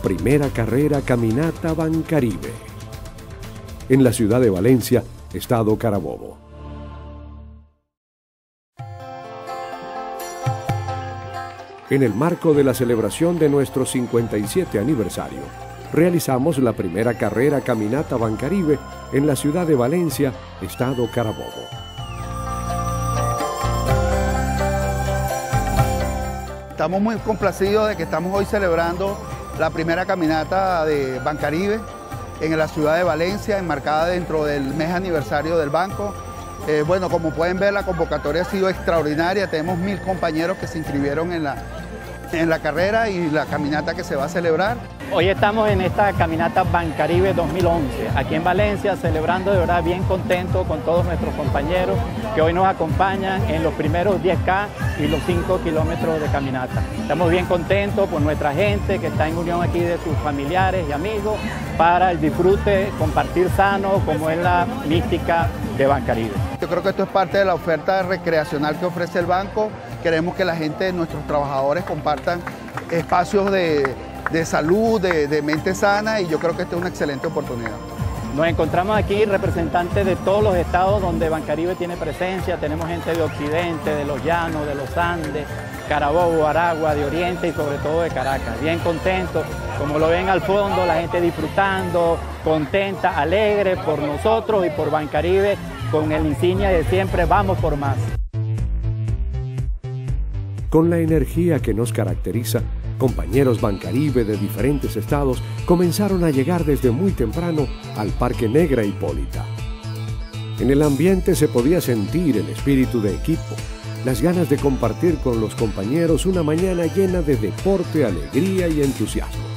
Primera carrera Caminata Bancaribe. En la ciudad de Valencia, Estado Carabobo. En el marco de la celebración de nuestro 57 aniversario, realizamos la primera carrera Caminata Bancaribe en la ciudad de Valencia, Estado Carabobo. Estamos muy complacidos de que estamos hoy celebrando la primera caminata de Bancaribe en la ciudad de Valencia, enmarcada dentro del mes aniversario del banco. Bueno, como pueden ver, la convocatoria ha sido extraordinaria. Tenemos 1000 compañeros que se inscribieron en la carrera y la caminata que se va a celebrar. Hoy estamos en esta caminata Bancaribe 2011, aquí en Valencia, celebrando de verdad bien contento con todos nuestros compañeros que hoy nos acompañan en los primeros 10K y los 5 kilómetros de caminata. Estamos bien contentos por nuestra gente que está en unión aquí de sus familiares y amigos para el disfrute, compartir sano, como es la mística de Bancaribe. Yo creo que esto es parte de la oferta recreacional que ofrece el banco. Queremos que la gente, nuestros trabajadores, compartan espacios de salud, de mente sana, y yo creo que esta es una excelente oportunidad. Nos encontramos aquí representantes de todos los estados donde Bancaribe tiene presencia. Tenemos gente de Occidente, de los Llanos, de los Andes, Carabobo, Aragua, de Oriente y sobre todo de Caracas. Bien contentos, como lo ven al fondo, la gente disfrutando, contenta, alegre por nosotros y por Bancaribe, con el insignia de siempre, vamos por más. Con la energía que nos caracteriza, compañeros Bancaribe de diferentes estados comenzaron a llegar desde muy temprano al Parque Negra Hipólita. En el ambiente se podía sentir el espíritu de equipo, las ganas de compartir con los compañeros una mañana llena de deporte, alegría y entusiasmo.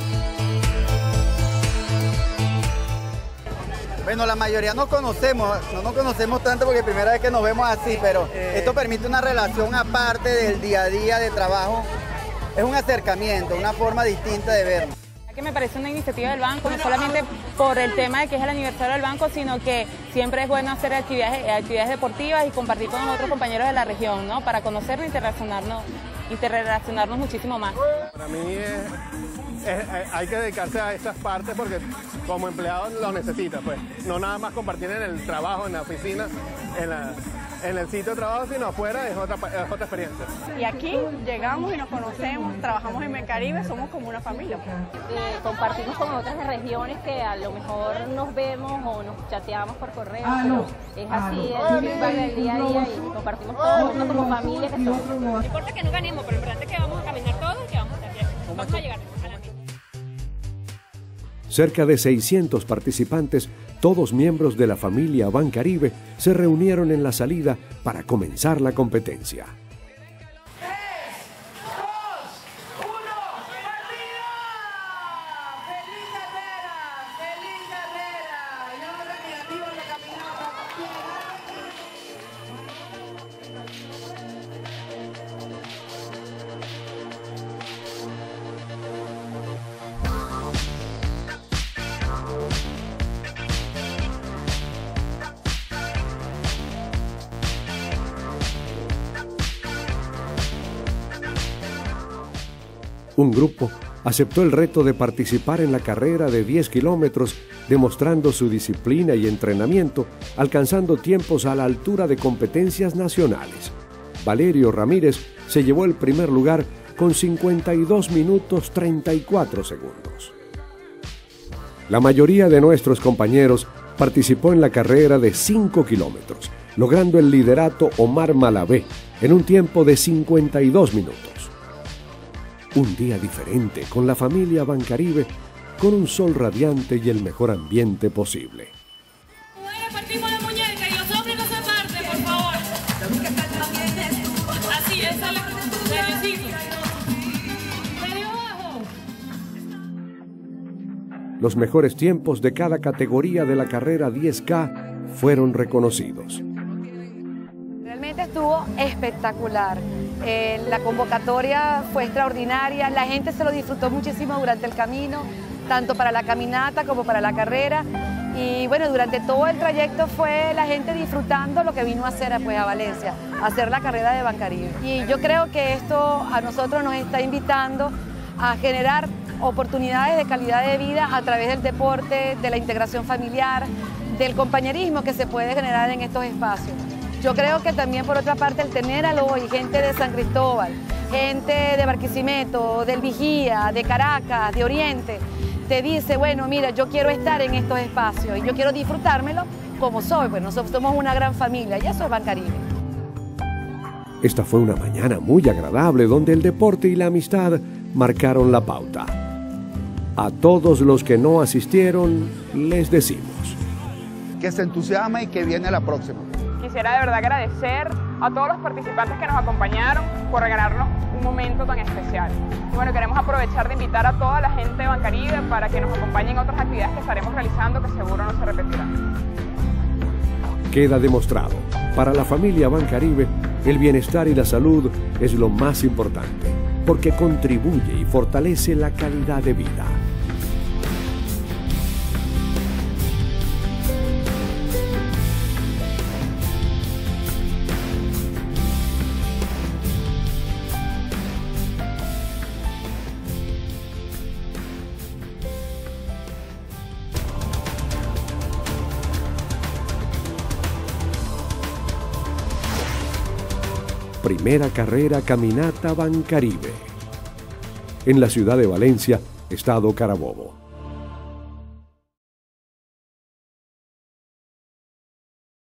Bueno, la mayoría nos conocemos, no nos conocemos tanto porque es la primera vez que nos vemos así, pero esto permite una relación aparte del día a día de trabajo. Es un acercamiento, una forma distinta de vernos. Que me parece una iniciativa del banco, no solamente por el tema de que es el aniversario del banco, sino que siempre es bueno hacer actividades deportivas y compartir con otros compañeros de la región, ¿no? Para conocernos y interrelacionarnos muchísimo más. Para mí hay que dedicarse a estas partes porque como empleado lo necesita, pues. No nada más compartir en el trabajo, en la oficina, en el sitio de trabajo, sino afuera es otra experiencia. Y aquí llegamos y nos conocemos, trabajamos en Bancaribe, somos como una familia. Compartimos con otras regiones que a lo mejor nos vemos o nos chateamos por correo, pero es así el feedback del día a día y compartimos todos juntos como familia que somos. No importa que no ganemos, pero lo importante es que vamos a caminar todos y que vamos a llegar a la meta. Cerca de 600 participantes, todos miembros de la familia Bancaribe, se reunieron en la salida para comenzar la competencia. Un grupo aceptó el reto de participar en la carrera de 10 kilómetros, demostrando su disciplina y entrenamiento, alcanzando tiempos a la altura de competencias nacionales. Valerio Ramírez se llevó el primer lugar con 52 minutos 34 segundos. La mayoría de nuestros compañeros participó en la carrera de 5 kilómetros, logrando el liderato Omar Malavé en un tiempo de 52 minutos. Un día diferente con la familia Bancaribe, con un sol radiante y el mejor ambiente posible. Partimos la muñeca y los hombres no se aparten, por favor. Así es, sale seriecito. Medio abajo. Los mejores tiempos de cada categoría de la carrera 10K fueron reconocidos. Realmente estuvo espectacular. La convocatoria fue extraordinaria, la gente se lo disfrutó muchísimo durante el camino, tanto para la caminata como para la carrera. Y bueno, durante todo el trayecto fue la gente disfrutando lo que vino a hacer pues, a Valencia, a hacer la carrera de Bancaribe. Y yo creo que esto a nosotros nos está invitando a generar oportunidades de calidad de vida a través del deporte, de la integración familiar, del compañerismo que se puede generar en estos espacios. Yo creo que también, por otra parte, el tener al hoy gente de San Cristóbal, gente de Barquisimeto, del Vigía, de Caracas, de Oriente, te dice, bueno, mira, yo quiero estar en estos espacios y yo quiero disfrutármelo como soy, pues nosotros somos una gran familia y eso es Bancaribe. Esta fue una mañana muy agradable donde el deporte y la amistad marcaron la pauta. A todos los que no asistieron, les decimos que se entusiasme y que viene la próxima. Quisiera de verdad agradecer a todos los participantes que nos acompañaron por regalarnos un momento tan especial. Y bueno, queremos aprovechar de invitar a toda la gente de Bancaribe para que nos acompañen en otras actividades que estaremos realizando que seguro no se repetirán. Queda demostrado, para la familia Bancaribe, el bienestar y la salud es lo más importante, porque contribuye y fortalece la calidad de vida. Primera carrera Caminata Bancaribe. En la ciudad de Valencia, Estado Carabobo.